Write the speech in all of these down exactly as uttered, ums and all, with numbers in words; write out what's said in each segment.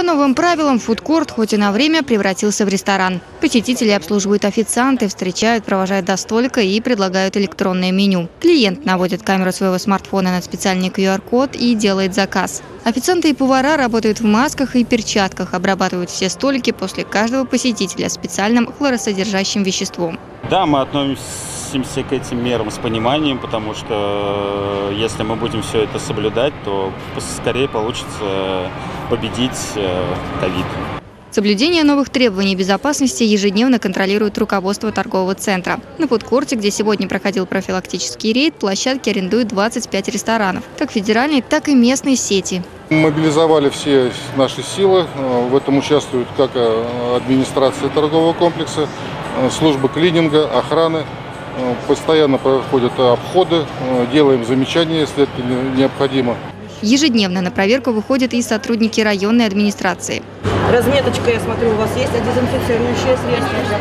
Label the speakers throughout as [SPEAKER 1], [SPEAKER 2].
[SPEAKER 1] По новым правилам, фудкорт хоть и на время превратился в ресторан. Посетители обслуживают официанты, встречают, провожают до столика и предлагают электронное меню. Клиент наводит камеру своего смартфона на специальный ку ар код и делает заказ. Официанты и повара работают в масках и перчатках, обрабатывают все столики после каждого посетителя специальным хлоросодержащим веществом.
[SPEAKER 2] Да, мы относимся к этим мерам с пониманием, потому что если мы будем все это соблюдать, то скорее получится победить ковид.
[SPEAKER 1] Соблюдение новых требований безопасности ежедневно контролирует руководство торгового центра. На фудкорте, где сегодня проходил профилактический рейд, площадки арендуют двадцать пять ресторанов. Как федеральные, так и местные сети.
[SPEAKER 3] Мобилизовали все наши силы. В этом участвуют как администрация торгового комплекса, служба клининга, охраны. Постоянно проходят обходы, делаем замечания, если это необходимо.
[SPEAKER 1] Ежедневно на проверку выходят и сотрудники районной администрации.
[SPEAKER 4] Разметочка, я смотрю, у вас есть, а дезинфицирующее средство?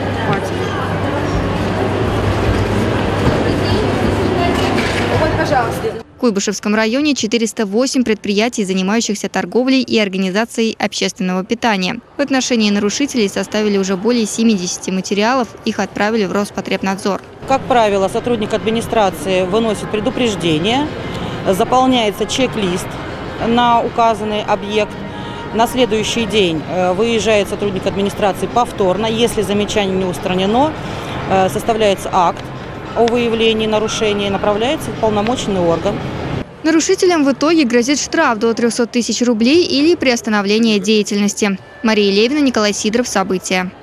[SPEAKER 4] Вот, пожалуйста.
[SPEAKER 1] В Куйбышевском районе четыреста восемь предприятий, занимающихся торговлей и организацией общественного питания. В отношении нарушителей составили уже более семидесяти материалов, их отправили в Роспотребнадзор.
[SPEAKER 4] Как правило, сотрудник администрации выносит предупреждение, заполняется чек-лист на указанный объект. На следующий день выезжает сотрудник администрации повторно. Если замечание не устранено, составляется акт о выявлении нарушения и направляется в полномочный орган.
[SPEAKER 1] Нарушителям в итоге грозит штраф до трёхсот тысяч рублей или приостановление деятельности. Мария Левина, Николай Сидоров. События.